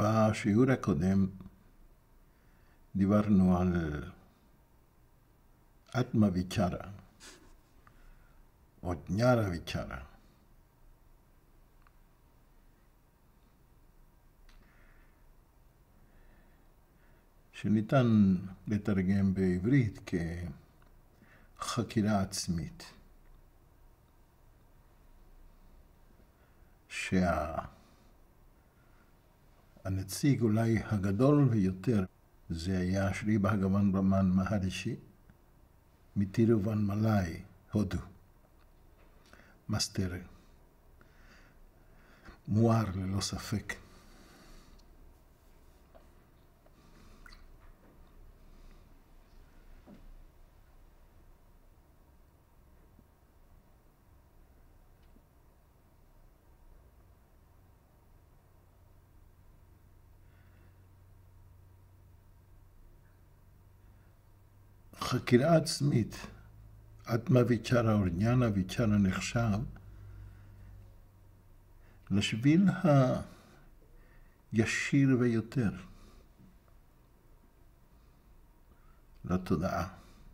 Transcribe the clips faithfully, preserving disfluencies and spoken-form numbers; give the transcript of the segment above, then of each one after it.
בשיעור הקודם דיברנו על אטמה ויצ'ארה, או ג'נארה ויצ'ארה. שניתן לתרגם בעברית כחקירה עצמית. שהנציג אולי הגדול ביותר זה היה שרי בהגוון ברמן מהרישי מטירובן מלאי, הודו. מסטר מואר ללא ספק. חקירה עצמית, אטמה ויצ'ארה או ג'נאנה ויצ'ארה נחשב לשביל הישיר ביותר לתודעה.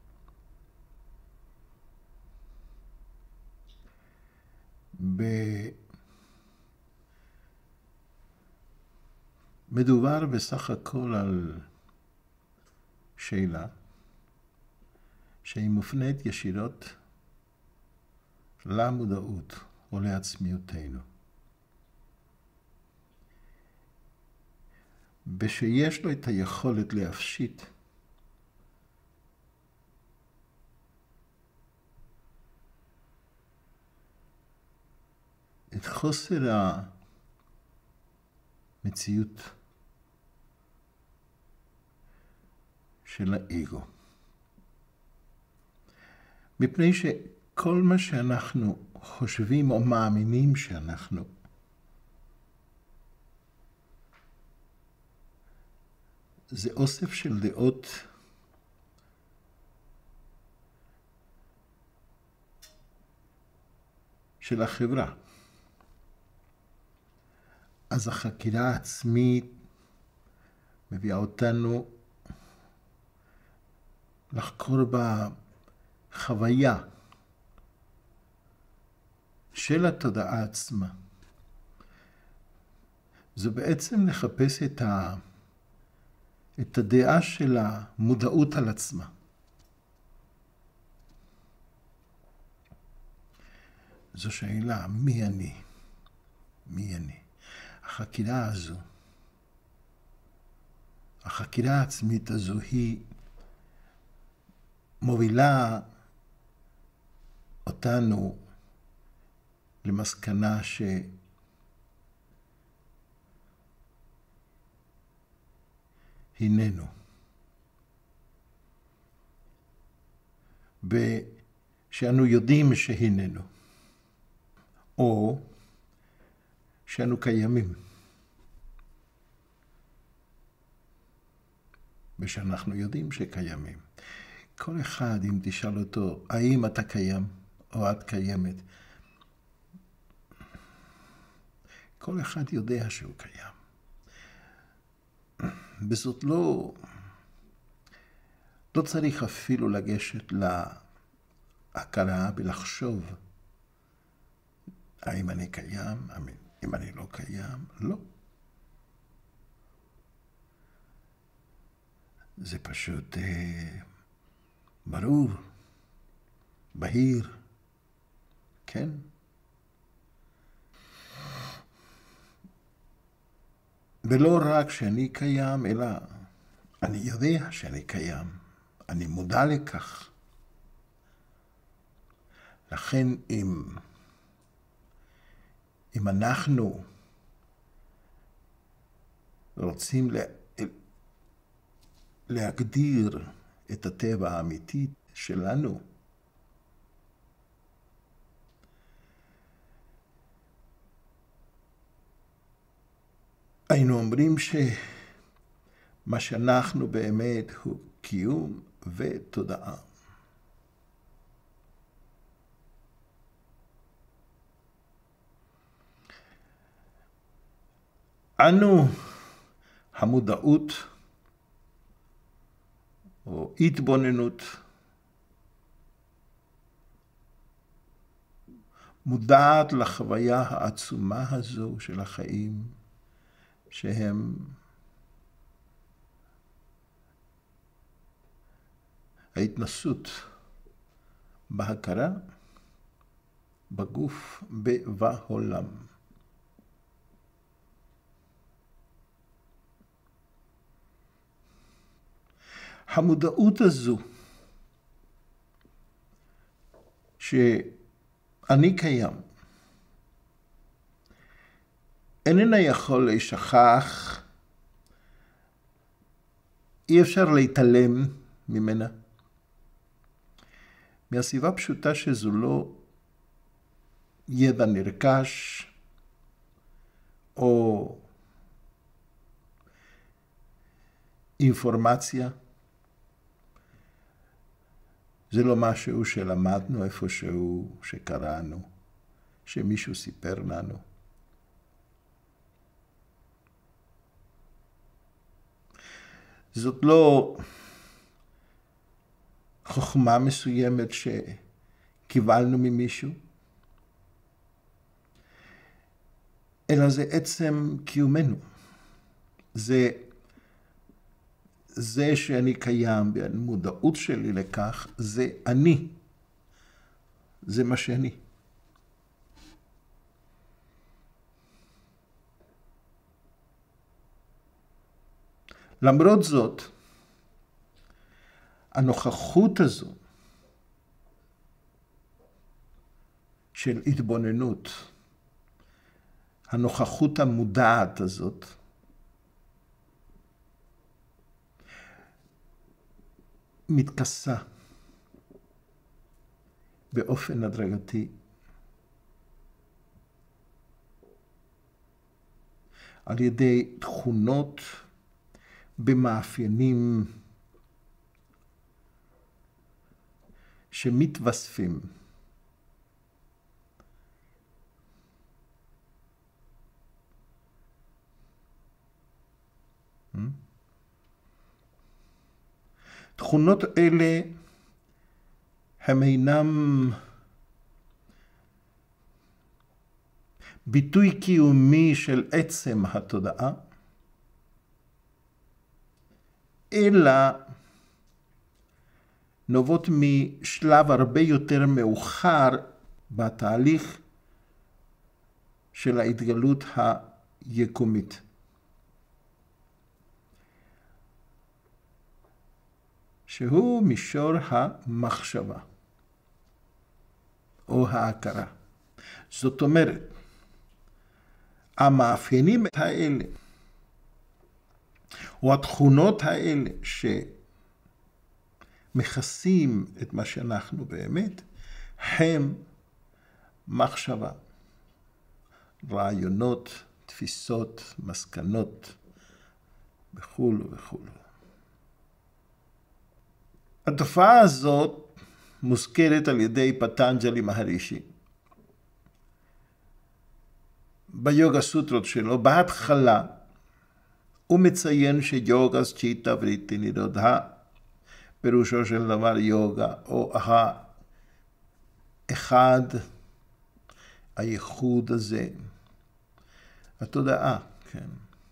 מדובר בסך הכל על שאלה שהיא מופנית ישירות למודעות או לעצמיותנו. ושיש לו את היכולת להפשיט את חוסר המציאות של האגו. מפני שכל מה שאנחנו חושבים או מאמינים שאנחנו, זה אוסף של דעות של החברה. אז החקירה העצמית מביאה אותנו לחקור בחוויה של התודעה עצמה. זה בעצם לחפש את, ה... את הדעה של המודעות על עצמה. זו שאלה, מי אני? מי אני? החקירה הזו, החקירה העצמית הזו היא מובילה אותנו למסקנה שהיננו. ושאנו יודעים שהיננו. או שאנו קיימים. ושאנחנו יודעים שקיימים. כל אחד, אם תשאל אותו, האם אתה קיים או את קיימת, כל אחד יודע שהוא קיים. וזאת לא, לא צריך אפילו לגשת להכרה ולחשוב, האם אני קיים, אם אני לא קיים, לא. זה פשוט אה, ברור, בהיר, כן? ולא רק שאני קיים, אלא אני יודע שאני קיים, אני מודע לכך. לכן אם, אם אנחנו רוצים לה, להגדיר את הטבע האמיתי שלנו, היינו אומרים שמה שאנחנו באמת הוא קיום ותודעה. אנו המודעות או התבוננות מודעת לחוויה העצומה הזו של החיים, שהם ההתנסות בהכרה, בגוף, ובעולם. המודעות הזו, שאני קיים, איננה יכול להישכח, אי אפשר להתעלם ממנה. מהסיבה פשוטה שזו לא ידע נרכש, או אינפורמציה. זה לא משהו שלמדנו איפשהו, שקראנו, שמישהו סיפר לנו. זאת לא חוכמה מסוימת שקיבלנו ממישהו, אלא זה עצם קיומנו. זה, זה שאני קיים, והמודעות שלי לכך, זה אני. זה מה שאני. למרות זאת, הנוכחות הזו של התבוננות, הנוכחות המודעת הזאת, מתכסה באופן הדרגתי על ידי תכונות במאפיינים שמתווספים תכונות אלה הם אינם ביטוי קיומי של עצם התודעה, אלא נובעות משלב הרבה יותר מאוחר בתהליך של ההתגלות היקומית. שהוא מישור המחשבה או ההכרה. זאת אומרת, המאפיינים האלה או התכונות האלה שמכסים את מה שאנחנו באמת, הם מחשבה, רעיונות, תפיסות, מסקנות וכו' וכו'. התופעה הזאת מוזכרת על ידי פטנג'לי מהרישי ביוגה סוטרות שלו. בהתחלה הוא מציין שיוגה צ'יטה וריטי נירודה, פירושו של דבר יוגה, או האחד, הייחוד הזה, התודעה, כן.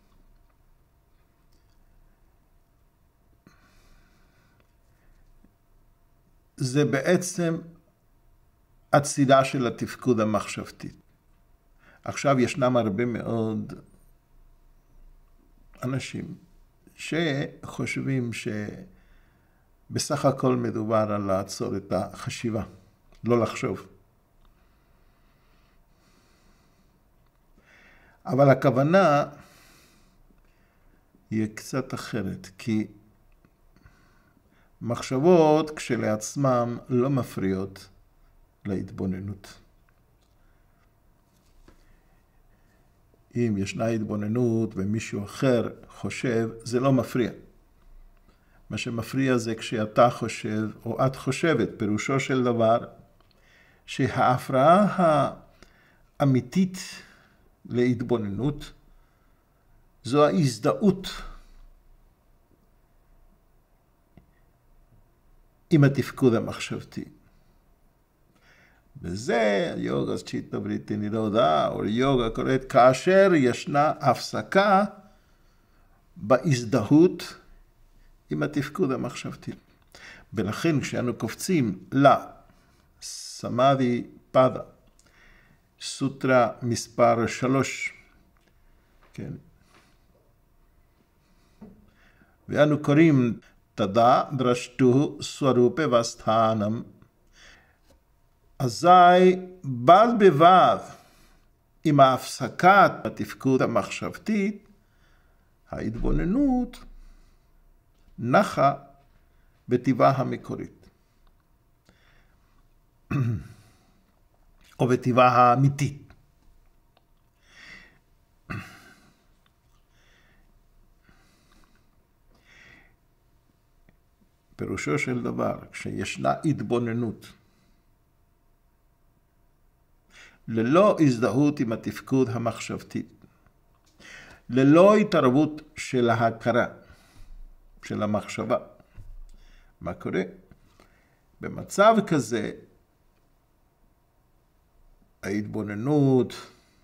זה בעצם הצידה של התפקוד המחשבתי. עכשיו ישנם הרבה מאוד אנשים שחושבים שבסך הכל מדובר על לעצור את החשיבה, לא לחשוב. אבל הכוונה היא קצת אחרת, כי מחשבות כשלעצמם לא מפריעות להתבוננות. אם ישנה התבוננות ומישהו אחר חושב, זה לא מפריע. מה שמפריע זה כשאתה חושב או את חושבת, פירושו של דבר שההפרעה האמיתית להתבוננות זו ההזדהות עם התפקוד המחשבתי. וזה יוגה צ'יטה בריטי נירודה, או יוגה קוראת כאשר ישנה הפסקה בהזדהות עם התפקוד המחשבתי. ולכן כשאנו קופצים לסמאדי פאדה, סוטרה מספר שלוש, כן, ואנו קוראים תדה דרשתו סורופה וסתנם, אזי בד בבד עם ההפסקת התפקוד המחשבתית, ההתבוננות נחה בטבעה המקורית, או בטבעה האמיתית. פירושו של דבר, כשישנה התבוננות, ללא הזדהות עם התפקוד המחשבתי, ללא התערבות של ההכרה, של המחשבה, מה קורה? במצב כזה, ההתבוננות,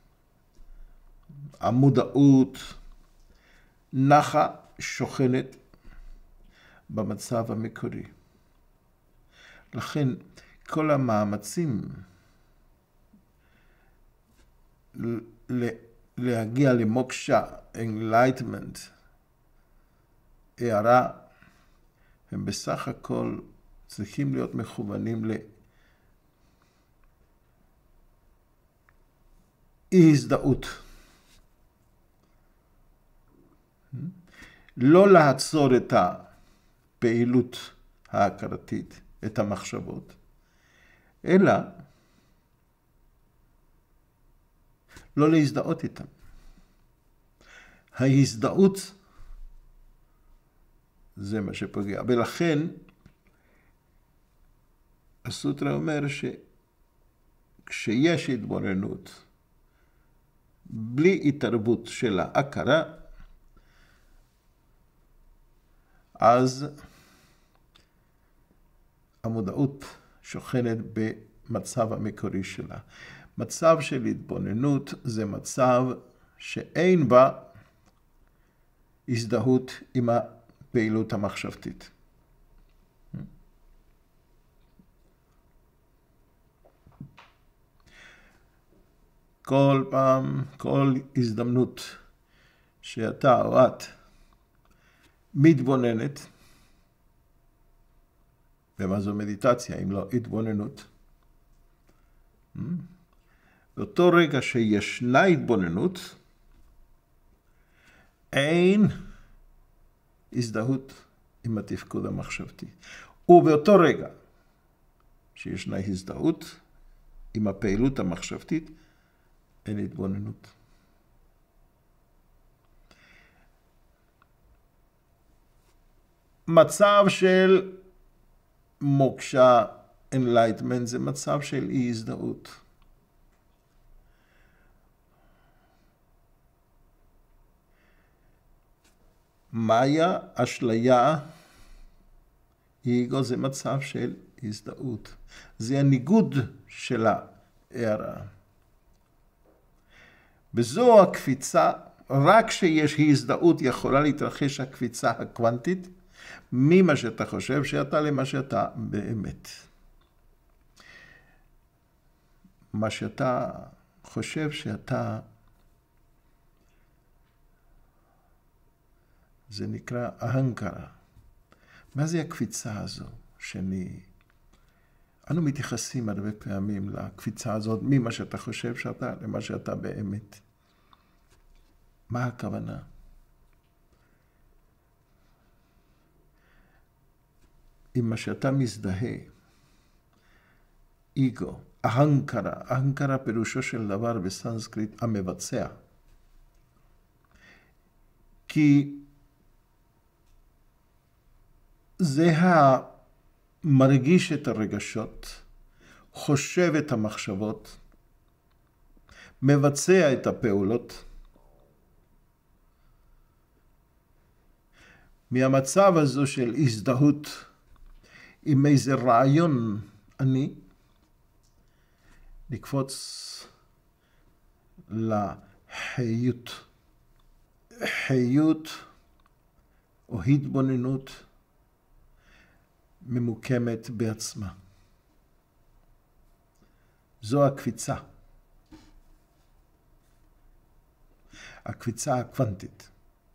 המודעות, נחה, שוכנת במצב המקורי. לכן כל המאמצים להגיע למוקשה, enlightenment, הערה, הם בסך הכל צריכים להיות מכוונים לאי הזדהות. לא לעצור את הפעילות ההכרתית, את המחשבות, אלא לא להזדהות איתם. ההזדהות זה מה שפוגע. ולכן הסוטרה אומר שכשיש התבוננות בלי התערבות של ההכרה, אז המודעות שוכנת במצב המקורי שלה. מצב של התבוננות זה מצב שאין בה הזדהות עם הפעילות המחשבתית. כל פעם, כל הזדמנות שאתה או את מתבוננת, ומה זו מדיטציה אם לא התבוננות, באותו רגע שישנה התבוננות, אין הזדהות עם התפקוד המחשבתי. ובאותו רגע שישנה הזדהות עם הפעילות המחשבתית, אין התבוננות. מצב של מוקשה, enlightenment, זה מצב של אי הזדהות. מאיה, אשליה, איגו, זה מצב של הזדהות. זה הניגוד של ההערה. וזו הקפיצה, רק שיש הזדהות יכולה להתרחש הקפיצה הקוונטית, ממה שאתה חושב שאתה למה שאתה באמת. מה שאתה חושב שאתה, זה נקרא אהנקרה. מה זה הקפיצה הזו שאני... אנו מתייחסים הרבה פעמים לקפיצה הזאת, ממה שאתה חושב שאתה למה שאתה באמת. מה הכוונה? עם מה שאתה מזדהה, איגו, אהנקרה, אהנקרה פירושו של דבר בסנסקריט המבצע. כי זה המרגיש את הרגשות, חושב את המחשבות, מבצע את הפעולות. מהמצב הזו של הזדהות עם איזה רעיון אני, לקפוץ לחיות. חיות או התבוננות ממוקמת בעצמה. זו הקפיצה. הקפיצה הקוונטית.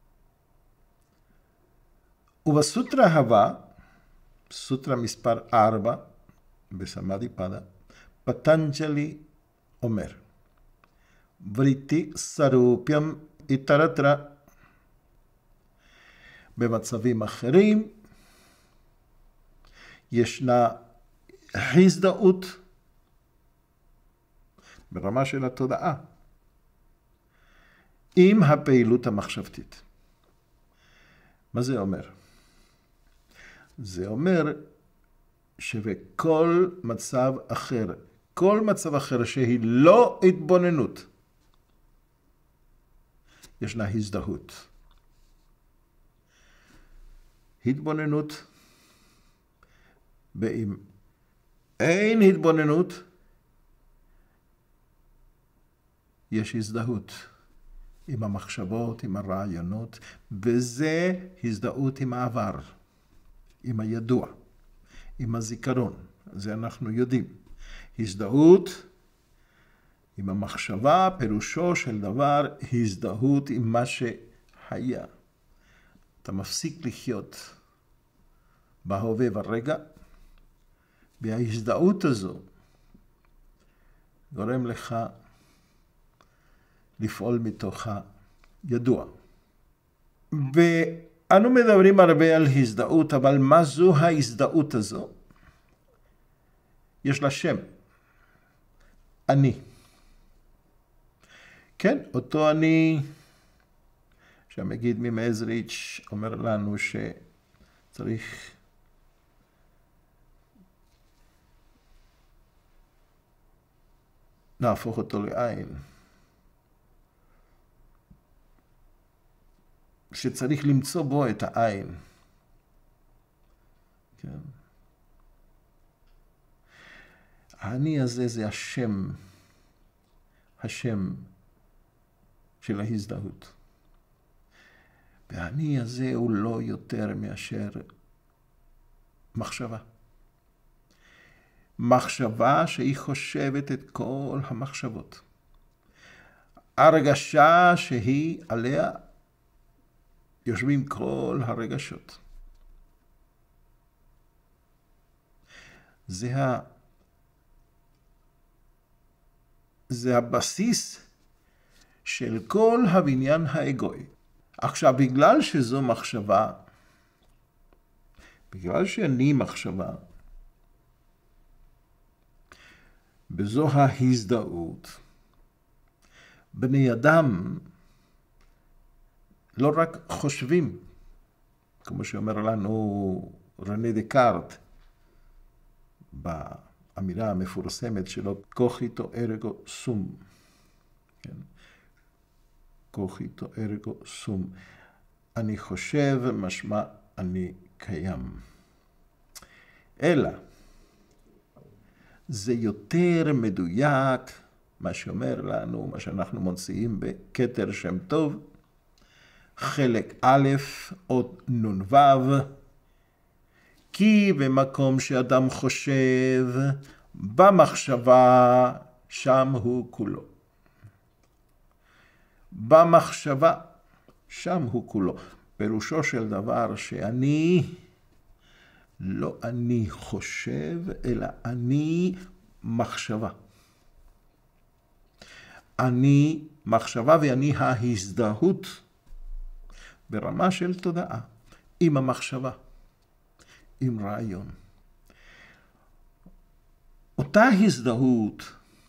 ובסוטרה הבאה, סוטרה מספר ארבע, בסמאדי פדה, פטנג'לי אומר, וריטי סרופיאם איתרתרה, במצבים אחרים ישנה הזדהות ברמה של התודעה עם הפעילות המחשבתית. מה זה אומר? זה אומר שבכל מצב אחר, כל מצב אחר שהיא לא התבוננות, ישנה הזדהות. התבוננות, ואם אין התבוננות, יש הזדהות עם המחשבות, עם הרעיונות, וזה הזדהות עם העבר, עם הידוע, עם הזיכרון. זה אנחנו יודעים. הזדהות עם המחשבה, פירושו של דבר, הזדהות עם מה שהיה. אתה מפסיק לחיות בהווה ברגע, וההזדהות הזו גורם לך לפעול מתוך הידוע. ואנו מדברים הרבה על הזדהות, אבל מה זו ההזדהות הזו? יש לה שם. אני. כן, אותו אני, שהמגיד ממזריץ' אומר לנו שצריך להפוך אותו לעין. שצריך למצוא בו את העין. כן. האני הזה זה השם, השם של ההזדהות. והאני הזה הוא לא יותר מאשר מחשבה. מחשבה שהיא חושבת את כל המחשבות. הרגשה שהיא עליה יושבים כל הרגשות. זה, ה... זה הבסיס של כל הבניין האגואי. עכשיו, בגלל שזו מחשבה, בגלל שאני מחשבה, בזו ההזדהות, בני אדם לא רק חושבים, כמו שאומר לנו רנה דקארט, באמירה המפורסמת שלו, קוגיטו ארגו סום. כן? קוגיטו ארגו סום. אני חושב, משמע אני קיים. אלא, זה יותר מדויק, מה שאומר לנו, מה שאנחנו מוציאים בכתר שם טוב, חלק א', עוד נ"ו, כי במקום שאדם חושב, במחשבה, שם הוא כולו. במחשבה, שם הוא כולו. פירושו של דבר שאני, לא אני חושב, אלא אני מחשבה. אני מחשבה ואני ההזדהות ברמה של תודעה, עם המחשבה, עם רעיון. אותה הזדהות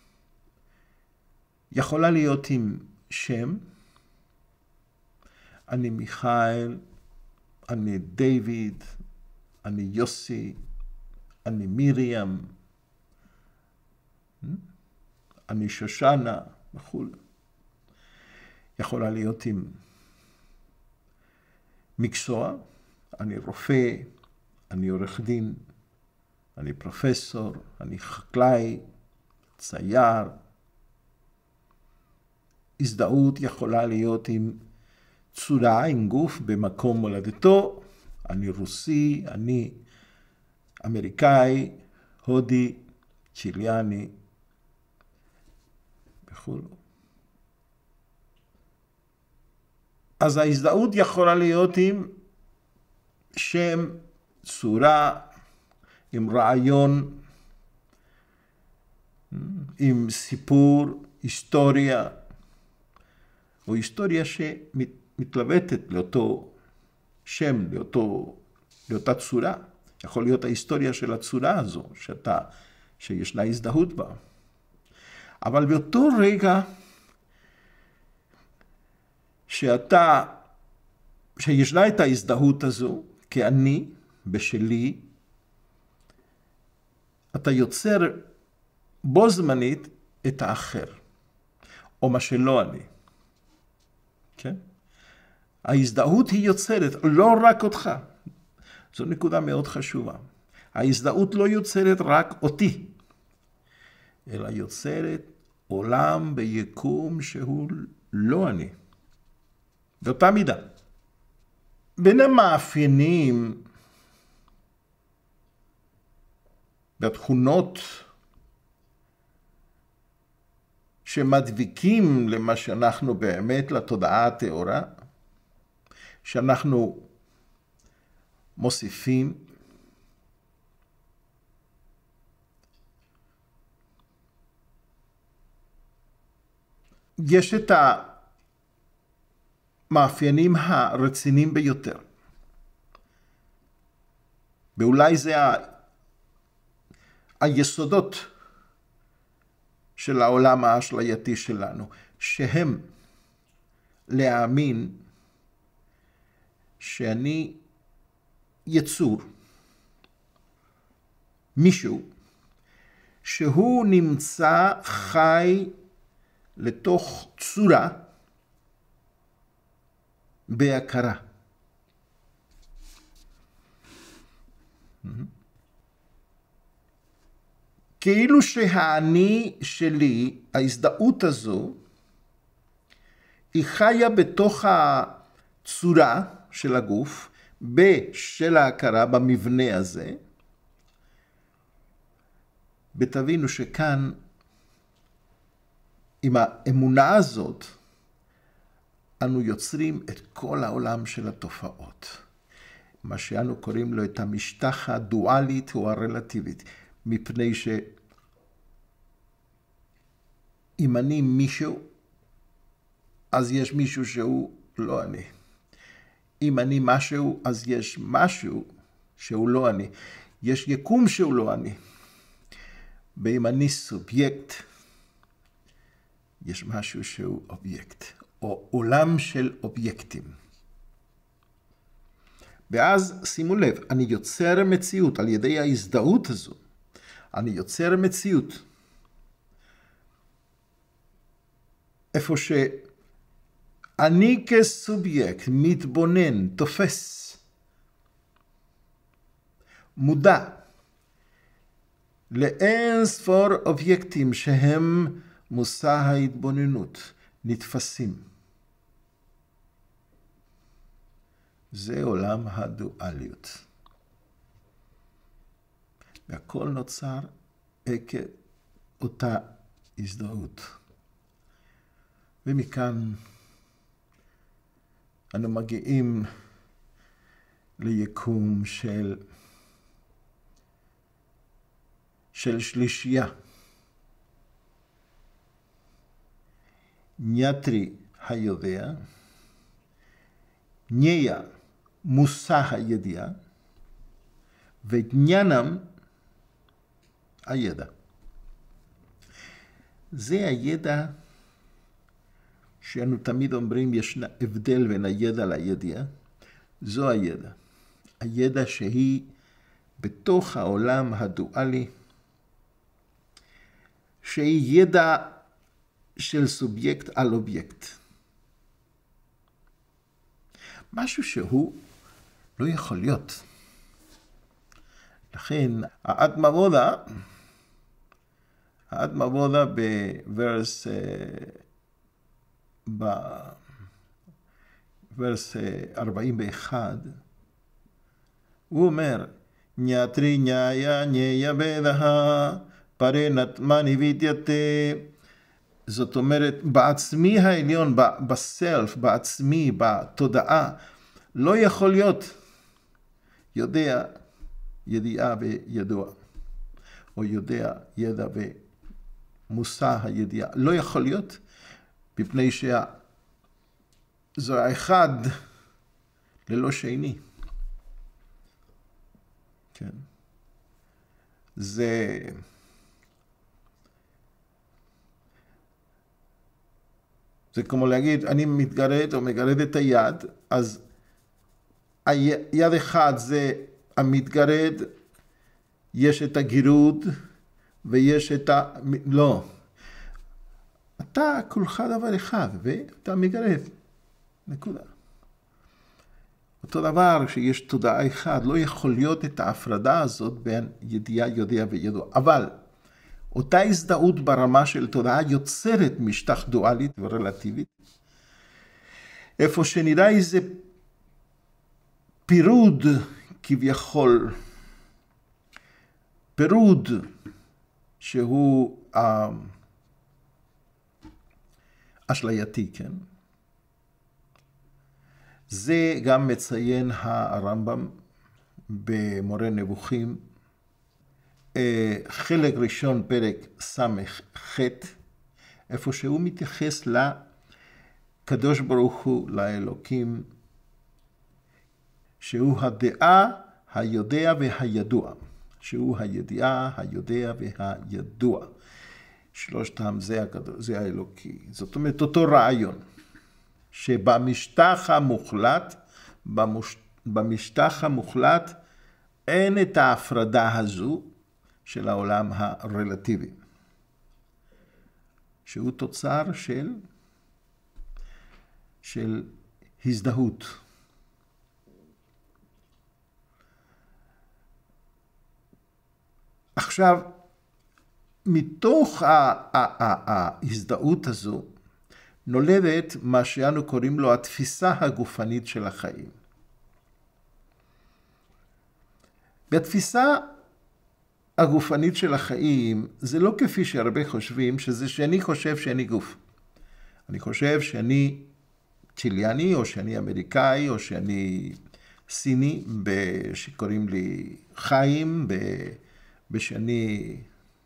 יכולה להיות עם שם, אני מיכאל, אני דיוויד, אני יוסי, אני מיריam, אני שושנה, וכו'. יכולה להיות עם מקצוע, אני רופא, אני עורך דין, אני פרופסור, אני חקלאי, צייר. הזדהות יכולה להיות עם צורה, עם גוף במקום מולדתו. אני רוסי, אני אמריקאי, הודי, צ'יליאני, וכו'. אז ההזדהות יכולה להיות עם שם, צורה, עם רעיון, עם סיפור, היסטוריה, או היסטוריה שמתלבטת לאותו שם, לאותו, לאותה צורה. יכול להיות ההיסטוריה של הצורה הזו, שאתה, שישנה הזדהות בה. אבל באותו רגע שאתה, שישנה את ההזדהות הזו, כאני, בשלי, אתה יוצר בו זמנית את האחר, או מה שלא אני. כן? ההזדהות היא יוצרת לא רק אותך. זו נקודה מאוד חשובה. ההזדהות לא יוצרת רק אותי, אלא יוצרת עולם ביקום שהוא לא אני. באותה מידה. בין המאפיינים והתכונות שמדביקים למה שאנחנו באמת לתודעה הטהורה, שאנחנו מוסיפים, יש את המאפיינים הרציניים ביותר. ואולי זה ה... היסודות של העולם האשלייתי שלנו, שהם להאמין שאני יצור, מישהו, שהוא נמצא חי לתוך צורה בהכרה. כאילו שהאני שלי, ההזדהות הזו, היא חיה בתוך הצורה של הגוף, בשל ההכרה, במבנה הזה. ותבינו שכאן, עם האמונה הזאת, אנו יוצרים את כל העולם של התופעות. מה שאנו קוראים לו את המשטח הדואלית או הרלטיבית. מפני שאם אני מישהו, אז יש מישהו שהוא לא אני. אם אני משהו, אז יש משהו שהוא לא אני. יש יקום שהוא לא אני. ואם אני סובייקט, יש משהו שהוא אובייקט, או עולם של אובייקטים. ואז שימו לב, אני יוצר מציאות על ידי ההזדהות הזו. אני יוצר מציאות. איפה שאני כסובייקט מתבונן, תופס, מודע לאין ספור אובייקטים שהם מושא ההתבוננות, נתפסים. זה עולם הדואליות. והכל נוצר עקב אותה הזדהות. ומכאן אנו מגיעים ליקום של, של שלישייה. ניאטרי היודע, ניה מושא הידיעה, וגניינם הידע. זה הידע שאנו תמיד אומרים יש הבדל בין הידע לידיעה. זו הידע. הידע שהיא בתוך העולם הדואלי, שהיא ידע של סובייקט על אובייקט. משהו שהוא לא יכול להיות. לכן, האטמה בודה, האטמה בודה בוורס, בוורס ארבעים ואחת, הוא אומר, ניאטרי ניאיה ניאיה בדה, פרנת מני וידיאטה, זאת אומרת, בעצמי העליון, בסלף, בעצמי, בתודעה, לא יכול להיות יודע, ידיעה וידוע, או יודע, ידע ומושא הידיעה. לא יכול להיות, מפני שזו האחד ללא שני. כן. זה... זה כמו להגיד, אני מתגרד או מגרד את היד, אז היד אחד זה המתגרד, יש את הגירוד, ויש את ה... לא. אתה כולך דבר אחד, ואתה מגרד. נקודה. אותו דבר שיש תודעה אחד, לא יכול להיות את ההפרדה הזאת בין ידיעה, יודע וידוע. אבל אותה הזדהות ברמה של תודעה יוצרת משטח דואלית ורלטיבית, איפה שנראה איזה פירוד כביכול, פירוד שהוא אה, אשלייתי, כן? זה גם מציין הרמב"ם במורה נבוכים, חלק ראשון פרק סמך ח', איפה שהוא מתייחס לקדוש ברוך הוא, לאלוקים, שהוא הדעה, היודע והידוע. שהוא הידיעה, היודע והידוע. שלושתם זה, הקדוש, זה האלוקי. זאת אומרת, אותו רעיון. שבמשטח המוחלט, במוש... במשטח המוחלט, אין את ההפרדה הזו של העולם הרלטיבי. שהוא תוצר של, של הזדהות. עכשיו, מתוך ההזדהות הזו, נולדת מה שאנו קוראים לו התפיסה הגופנית של החיים. בתפיסה הגופנית של החיים, זה לא כפי שהרבה חושבים, שזה שאני חושב שאני גוף. אני חושב שאני צ'יליאני, או שאני אמריקאי, או שאני סיני, שקוראים לי חיים, בשאני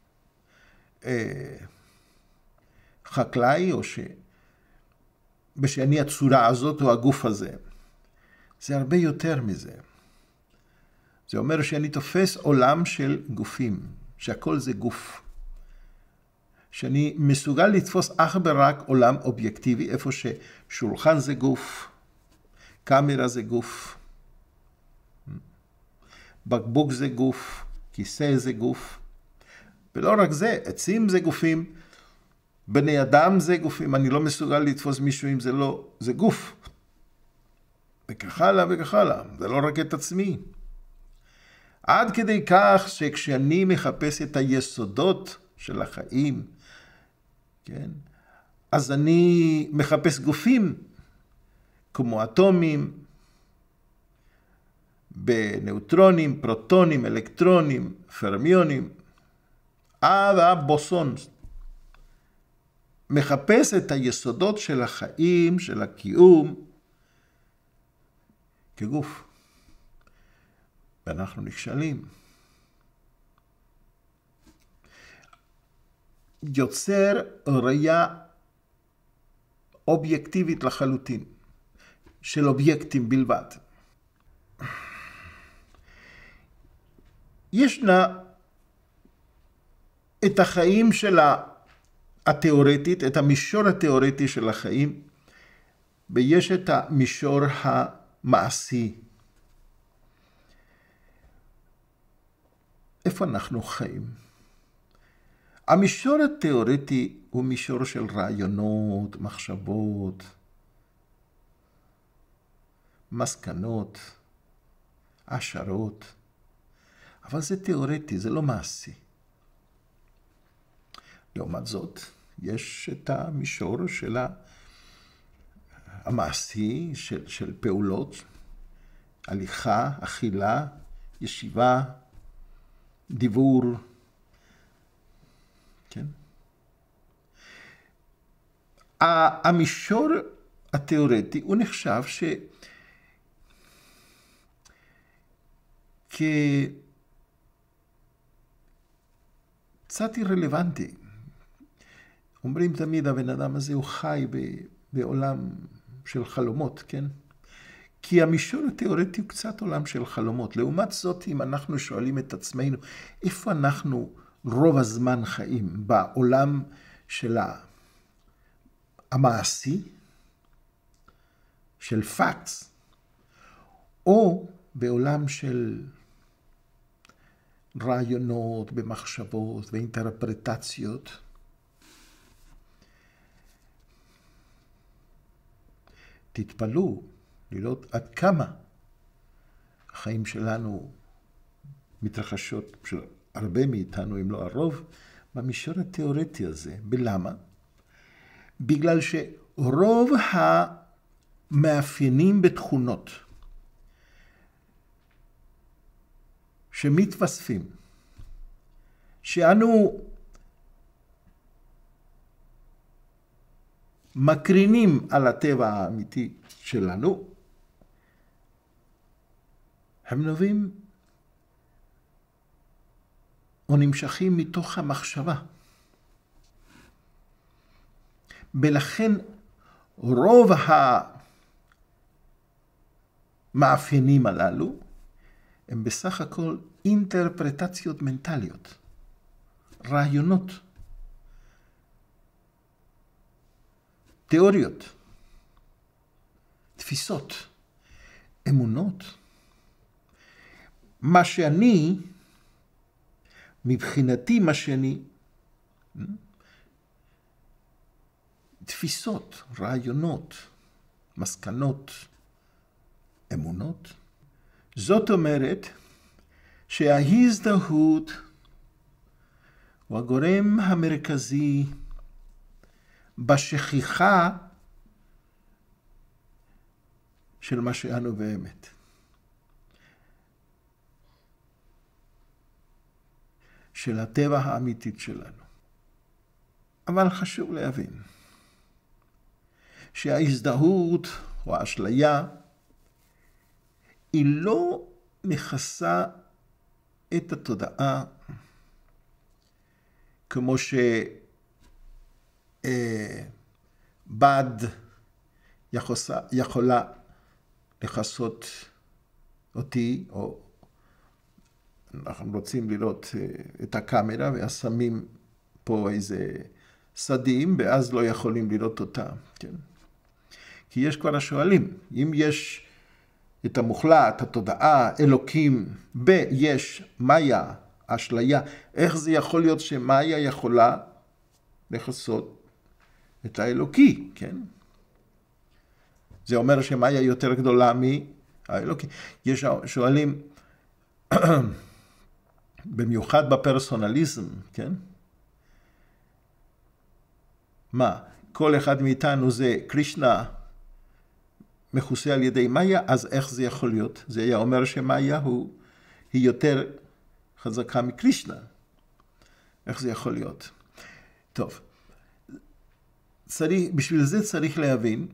אה, חקלאי, או ש... בשאני הצורה הזאת או הגוף הזה. זה הרבה יותר מזה. זה אומר שאני תופס עולם של גופים, שהכל זה גוף. שאני מסוגל לתפוס אך ורק עולם אובייקטיבי, איפה ששולחן זה גוף, קאמרה זה גוף, בקבוק זה גוף, כיסא זה גוף. ולא רק זה, עצים זה גופים, בני אדם זה גופים, אני לא מסוגל לתפוס מישהו אם זה לא, זה גוף. וכך הלאה וכך הלאה, זה לא רק את עצמי. עד כדי כך שכשאני מחפש את היסודות של החיים, כן, אז אני מחפש גופים כמו אטומים, בנאוטרונים, פרוטונים, אלקטרונים, פרמיונים, עד הבוסון. מחפש את היסודות של החיים, של הקיום, כגוף. ואנחנו נכשלים. יוצר ראייה אובייקטיבית לחלוטין, של אובייקטים בלבד. ישנה את החיים של התיאורטית, את המישור התיאורטי של החיים, ויש את המישור המעשי. איפה אנחנו חיים? המישור התיאורטי הוא מישור של רעיונות, מחשבות, מסקנות, השערות. אבל זה תיאורטי, זה לא מעשי. לעומת זאת, יש את המישור של המעשי, של, של פעולות, הליכה, אכילה, ישיבה, דיבור, כן? המישור התיאורטי הוא נחשב ש... כקצת רלוונטי. אומרים תמיד, הבן אדם הזה הוא חי בעולם של חלומות, כן? כי המישור התיאורטי הוא קצת עולם של חלומות. לעומת זאת, אם אנחנו שואלים את עצמנו, איפה אנחנו רוב הזמן חיים? בעולם של המעשי, של פאקטס, או בעולם של רעיונות, במחשבות ואינטרפרטציות. תתפלאו לראות עד כמה החיים שלנו מתרחשות, של הרבה מאיתנו, אם לא הרוב, במישור התיאורטי הזה. בלמה? בגלל שרוב המאפיינים בתכונות שמתווספים, שאנו מקרינים על הטבע האמיתי שלנו, הם נובעים או נמשכים מתוך המחשבה. ולכן רוב המאפיינים הללו הם בסך הכל אינטרפרטציות מנטליות, רעיונות, תיאוריות, תפיסות, אמונות. מה שאני, מבחינתי מה שאני, תפיסות, רעיונות, מסקנות, אמונות. זאת אומרת שההזדהות הוא הגורם המרכזי בשכיחה של מה שאנו באמת. של הטבע האמיתית שלנו. אבל חשוב להבין שההזדהות או האשליה היא לא מכסה את התודעה כמו שבד יכולה לכסות אותי, או אנחנו רוצים לראות את הקאמרה ושמים פה איזה סדים ואז לא יכולים לראות אותה, כן? כי יש כבר השואלים, אם יש את המוחלט, התודעה, אלוקים, ויש מאיה, אשליה, איך זה יכול להיות שמאיה יכולה לכסות את האלוקי, כן? זה אומר שמאיה יותר גדולה מהאלוקי. יש שואלים, במיוחד בפרסונליזם, כן? מה? כל אחד מאיתנו זה קרישנה מכוסה על ידי מאיה, אז איך זה יכול להיות? זה היה אומר שמאיה הוא, היא יותר חזקה מקרישנה. איך זה יכול להיות? טוב, צריך, בשביל זה צריך להבין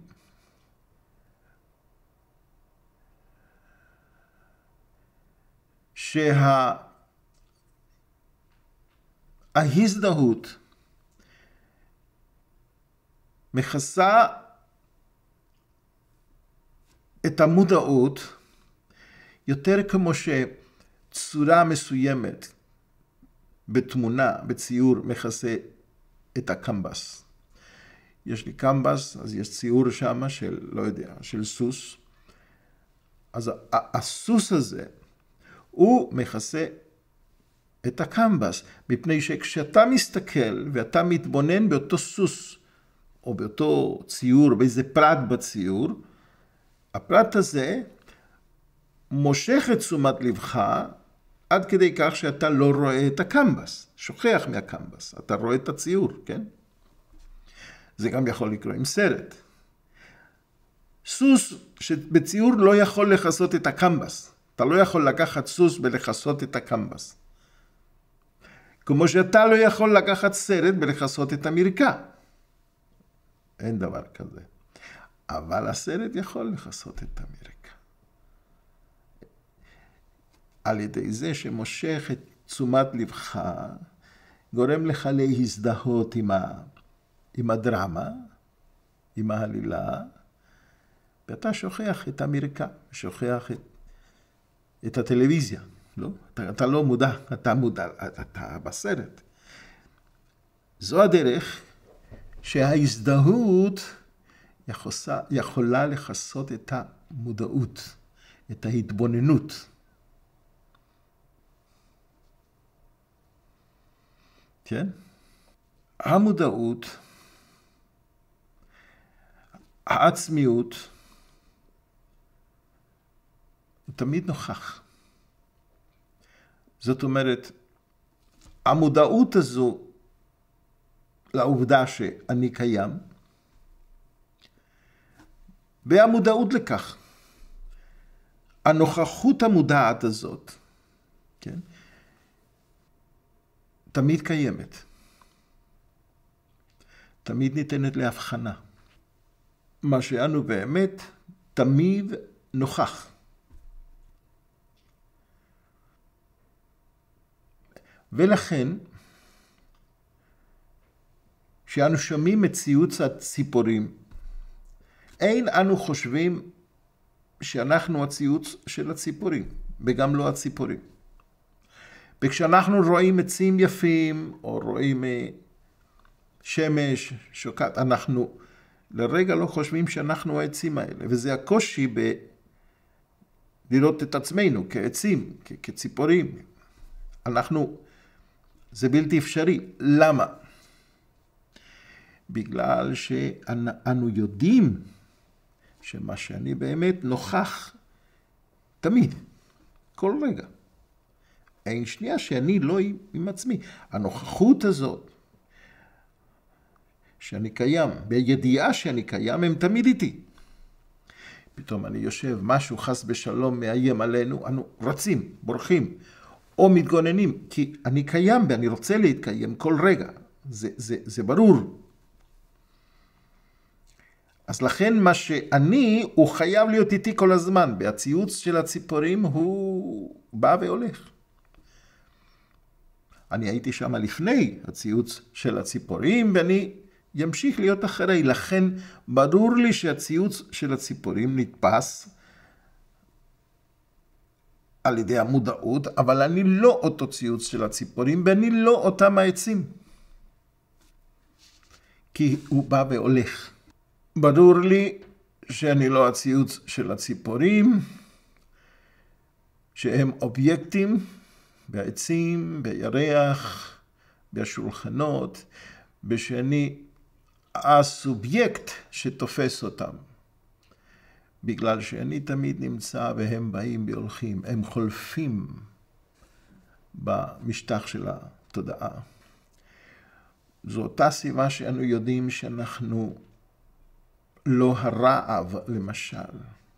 שההזדהות מכסה את המודעות יותר כמו שצורה מסוימת בתמונה, בציור, מכסה את הקמבס. יש לי קמבס, אז יש ציור שם של, לא יודע, של סוס. אז הסוס הזה, הוא מכסה את הקמבס, מפני שכשאתה מסתכל ואתה מתבונן באותו סוס, או באותו ציור, באיזה פרט בציור, הפרט הזה מושך את תשומת לבך עד כדי כך שאתה לא רואה את הקמבס, שוכח מהקמבס, אתה רואה את הציור, כן? זה גם יכול לקרות עם סרט. סוס שבציור לא יכול לחסות את הקמבס, אתה לא יכול לקחת סוס ולחסות את הקמבס. כמו שאתה לא יכול לקחת סרט ולחסות את המרקע. אין דבר כזה. אבל הסרט יכול לחסות את המרקע. על ידי זה שמושך את תשומת לבך, גורם לך להזדהות עם, ה... עם הדרמה, עם העלילה, ואתה שוכח את המרקע, שוכח את, את הטלוויזיה. לא? אתה, אתה לא מודע, אתה מודע, אתה בסרט. זו הדרך שההזדהות יכולה, יכולה לחסות את המודעות, את ההתבוננות. כן? המודעות, העצמיות, הוא תמיד נוכח. זאת אומרת, המודעות הזו לעובדה שאני קיים, והמודעות לכך, הנוכחות המודעת הזאת, כן? תמיד קיימת. תמיד ניתנת להבחנה. מה שאנו באמת תמיד נוכח. ולכן, כשאנו שומעים את ציוץ הציפורים, אין אנו חושבים שאנחנו הציוץ של הציפורים, וגם לא הציפורים. וכשאנחנו רואים עצים יפים, או רואים שמש, שוקעת, אנחנו לרגע לא חושבים שאנחנו העצים האלה. וזה הקושי ב... לראות את עצמנו כעצים, כ- כציפורים. אנחנו, זה בלתי אפשרי. למה? בגלל שאנו יודעים שמה שאני באמת נוכח תמיד, כל רגע. אין שנייה שאני לא עם עצמי. הנוכחות הזאת, שאני קיים, בידיעה שאני קיים, הם תמיד איתי. פתאום אני יושב, משהו חס בשלום מאיים עלינו, אנו רצים, בורחים, או מתגוננים, כי אני קיים ואני רוצה להתקיים כל רגע. זה, זה, זה ברור. אז לכן מה שאני, הוא חייב להיות איתי כל הזמן. והציוץ של הציפורים הוא בא והולך. אני הייתי שם לפני הציוץ של הציפורים, ואני ימשיך להיות אחרי. לכן ברור לי שהציוץ של הציפורים נתפס על ידי המודעות, אבל אני לא אותו ציוץ של הציפורים, ואני לא אותם העצים. כי הוא בא והולך. ברור לי שאני לא הציוץ של הציפורים, שהם אובייקטים, בעצים, בירח, בשולחנות, ושאני הסובייקט שתופס אותם. בגלל שאני תמיד נמצא והם באים והולכים, הם חולפים במשטח של התודעה. זו אותה סיבה שאנו יודעים שאנחנו לא הרעב, למשל,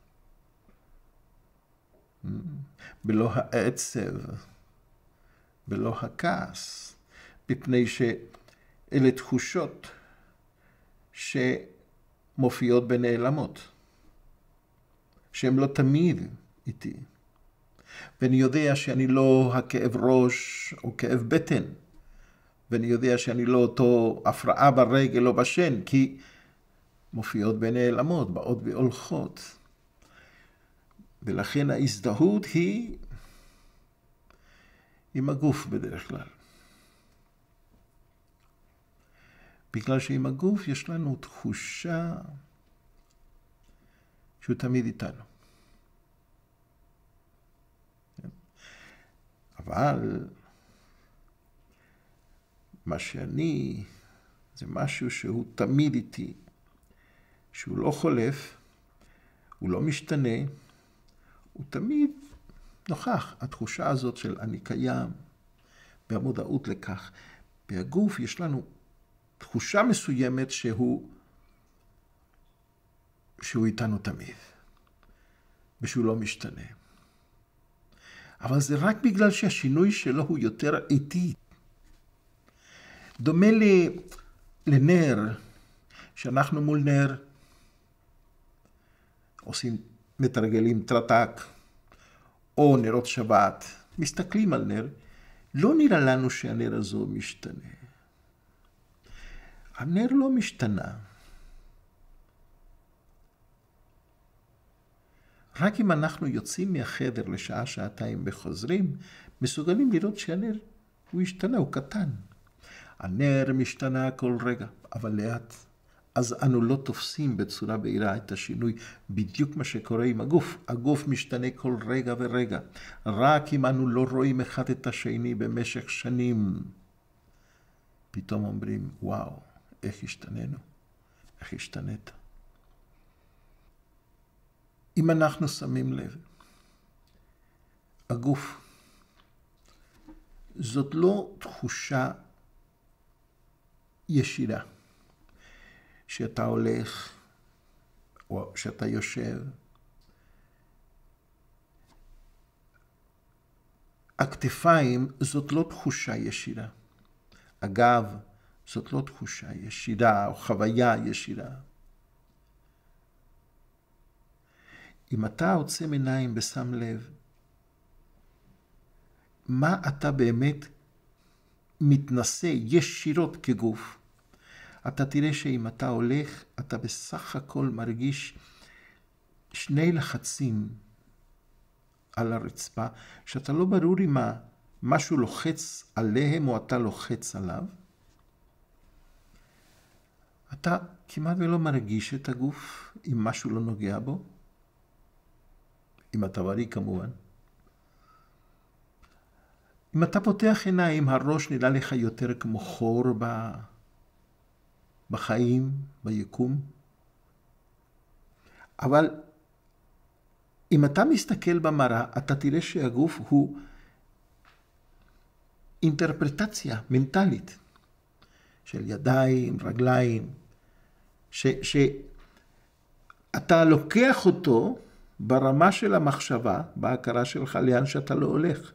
ולא העצב, ולא הכעס, מפני שאלה תחושות שמופיעות ונעלמות, שהן לא תמיד איתי. ואני יודע שאני לא הכאב ראש או כאב בטן, ואני יודע שאני לא אותו הפרעה ברגל או בשן, כי מופיעות ונעלמות, באות והולכות. ולכן ההזדהות היא עם הגוף בדרך כלל. בגלל שעם הגוף יש לנו תחושה שהוא תמיד איתנו. אבל מה שאני, זה משהו שהוא תמיד איתי, שהוא לא חולף, הוא לא משתנה, הוא תמיד נוכח התחושה הזאת של אני קיים, והמודעות לכך. בגוף יש לנו תחושה מסוימת שהוא, שהוא איתנו תמיד, ושהוא לא משתנה. אבל זה רק בגלל שהשינוי שלו הוא יותר איטי. דומה לי, לנר, שאנחנו מול נר, עושים, מתרגלים טרטק, או נרות שבת, מסתכלים על נר, לא נראה לנו שהנר הזו משתנה. הנר לא משתנה. רק אם אנחנו יוצאים מהחדר לשעה, שעתיים וחוזרים, מסוגלים לראות שהנר הוא השתנה, הוא קטן. הנר משתנה כל רגע, אבל לאט. אז אנו לא תופסים בצורה בהירה את השינוי, בדיוק מה שקורה עם הגוף. הגוף משתנה כל רגע ורגע. רק אם אנו לא רואים אחד את השני במשך שנים, פתאום אומרים, וואו, איך השתננו? איך השתנית? אם אנחנו שמים לב, הגוף, זאת לא תחושה ישירה. שאתה הולך, או שאתה יושב. הכתפיים זאת לא תחושה ישירה. הגב זאת לא תחושה ישירה, או חוויה ישירה. אם אתה עוצם עיניים ושם לב, מה אתה באמת מתנסה ישירות כגוף, אתה תראה שאם אתה הולך, אתה בסך הכל מרגיש שני לחצים על הרצפה, שאתה לא ברור אם משהו לוחץ עליהם או אתה לוחץ עליו. אתה כמעט ולא מרגיש את הגוף אם משהו לא נוגע בו. אם אתה בריא כמובן. אם אתה פותח עיניים, הראש נראה לך יותר כמו חור ב... בחיים, ביקום. אבל אם אתה מסתכל במראה, אתה תראה שהגוף הוא אינטרפרטציה מנטלית של ידיים, רגליים, ש, שאתה לוקח אותו ברמה של המחשבה, בהכרה שלך לאן שאתה לא הולך.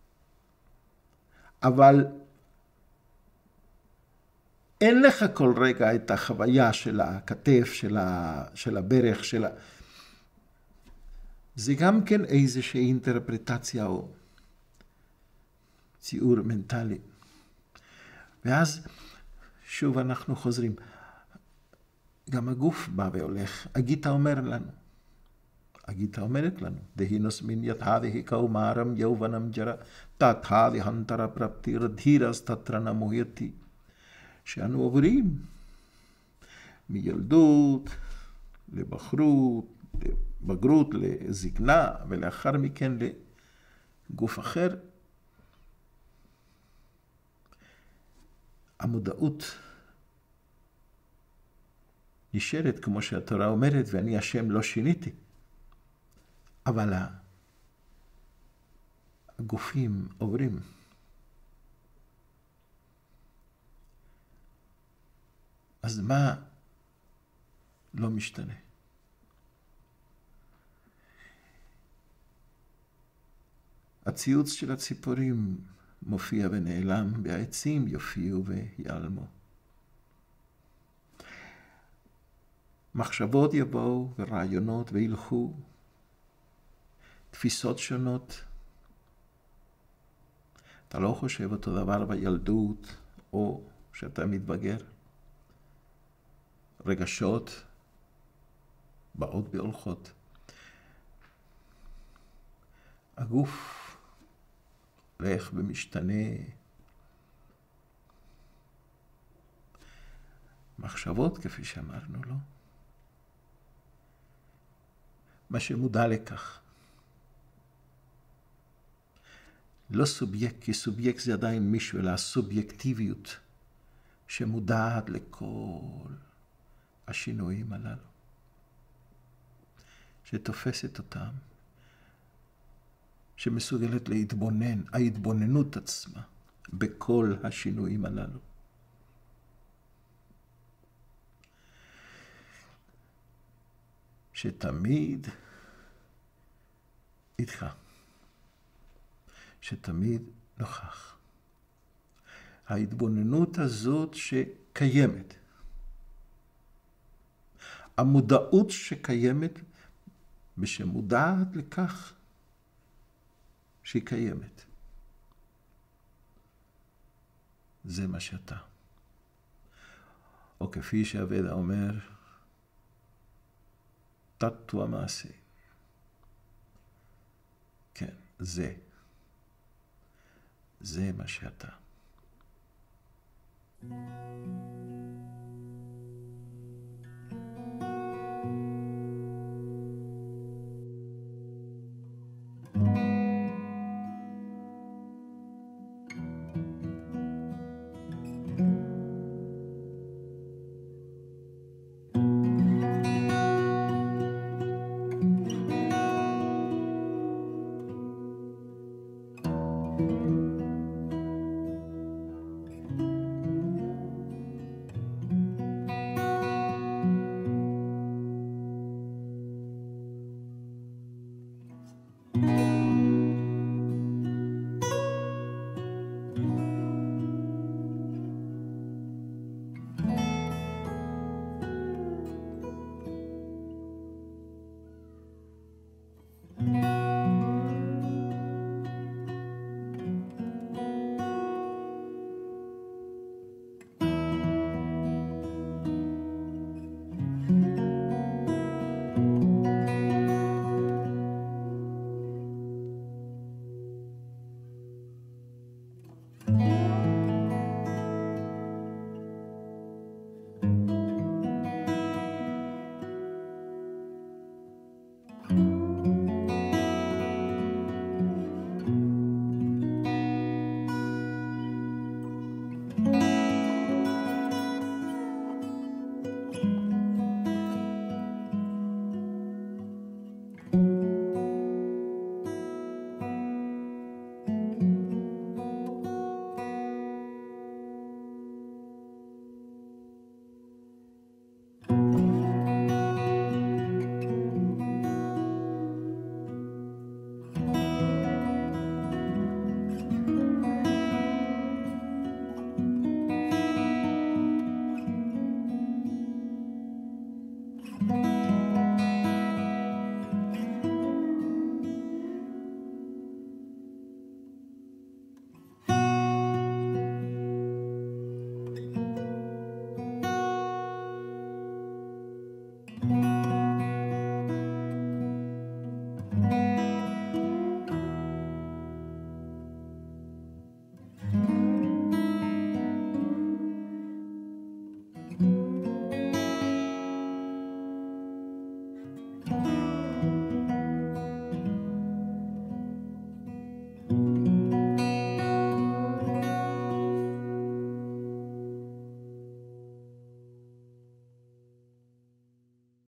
אבל אין לך כל רגע את החוויה של הכתף, של, ה, של הברך, של ה... זה גם כן איזושהי אינטרפרטציה או ציור מנטלי. ואז שוב אנחנו חוזרים. גם הגוף בא והולך. הגיטה אומר לנו. הגיטה אומרת לנו. דהינוס מן יתהה קאומרם יאובנם ג'רה תתהה והנטרה פרפטיר דהירס תטרנה מויתי. שאנו עוברים מילדות לבחרות, לבגרות, לזקנה, ולאחר מכן לגוף אחר. המודעות נשארת כמו שהתורה אומרת, ואני השם לא שיניתי. אבל הגופים עוברים. אז מה לא משתנה? הציוץ של הציפורים מופיע ונעלם, והעצים יופיעו ויעלמו. מחשבות יבואו ורעיונות וילכו, תפיסות שונות. אתה לא חושב אותו דבר בילדות או שאתה מתבגר. רגשות באות והולכות. הגוף הולך ומשתנה. מחשבות כפי שאמרנו, לא? מה שמודע לכך. לא סובייקט, כי סובייקט זה עדיין מישהו, אלא הסובייקטיביות שמודעת לכל השינויים הללו, שתופסת אותם שמסוגלת להתבונן, ההתבוננות עצמה, בכל השינויים הללו. שתמיד איתך, שתמיד נוכח. ההתבוננות הזאת שקיימת, המודעות שקיימת ושמודעת לכך שהיא קיימת. זה מה שאתה. או כפי שהוודא אומר, תתו המעשה. כן, זה. זה מה שאתה. Thank you.